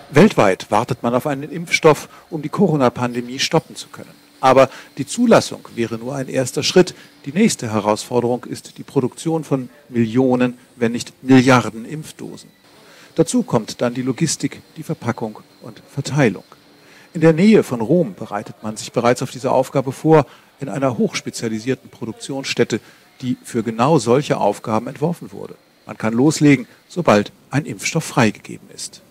Weltweit wartet man auf einen Impfstoff, um die Corona-Pandemie stoppen zu können. Aber die Zulassung wäre nur ein erster Schritt. Die nächste Herausforderung ist die Produktion von Millionen, wenn nicht Milliarden Impfdosen. Dazu kommt dann die Logistik, die Verpackung und Verteilung. In der Nähe von Rom bereitet man sich bereits auf diese Aufgabe vor, in einer hochspezialisierten Produktionsstätte, die für genau solche Aufgaben entworfen wurde. Man kann loslegen, sobald ein Impfstoff freigegeben ist.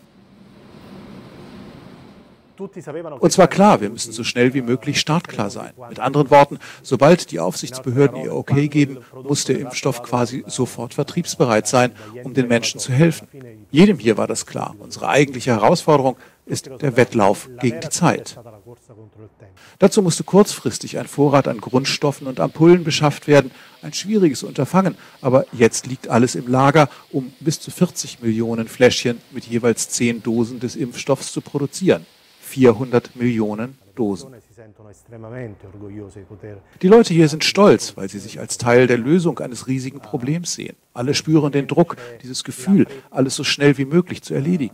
Uns war klar, wir müssen so schnell wie möglich startklar sein. Mit anderen Worten, sobald die Aufsichtsbehörden ihr Okay geben, muss der Impfstoff quasi sofort vertriebsbereit sein, um den Menschen zu helfen. Jedem hier war das klar. Unsere eigentliche Herausforderung ist der Wettlauf gegen die Zeit. Dazu musste kurzfristig ein Vorrat an Grundstoffen und Ampullen beschafft werden. Ein schwieriges Unterfangen, aber jetzt liegt alles im Lager, um bis zu 40 Millionen Fläschchen mit jeweils 10 Dosen des Impfstoffs zu produzieren. 400 Millionen Dosen. Die Leute hier sind stolz, weil sie sich als Teil der Lösung eines riesigen Problems sehen. Alle spüren den Druck, dieses Gefühl, alles so schnell wie möglich zu erledigen.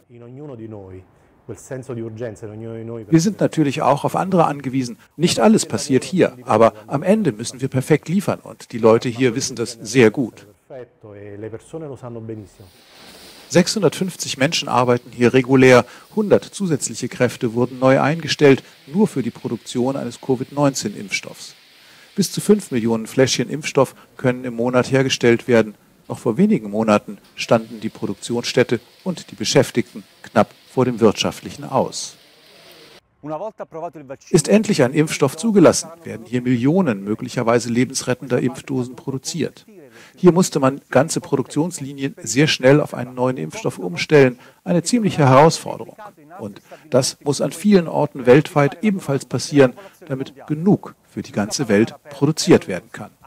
Wir sind natürlich auch auf andere angewiesen. Nicht alles passiert hier, aber am Ende müssen wir perfekt liefern und die Leute hier wissen das sehr gut. 650 Menschen arbeiten hier regulär, 100 zusätzliche Kräfte wurden neu eingestellt, nur für die Produktion eines Covid-19-Impfstoffs. Bis zu 5 Millionen Fläschchen Impfstoff können im Monat hergestellt werden. Noch vor wenigen Monaten standen die Produktionsstätte und die Beschäftigten knapp vor dem wirtschaftlichen Aus. Ist endlich ein Impfstoff zugelassen, werden hier Millionen möglicherweise lebensrettender Impfdosen produziert. Hier musste man ganze Produktionslinien sehr schnell auf einen neuen Impfstoff umstellen. Eine ziemliche Herausforderung. Und das muss an vielen Orten weltweit ebenfalls passieren, damit genug für die ganze Welt produziert werden kann.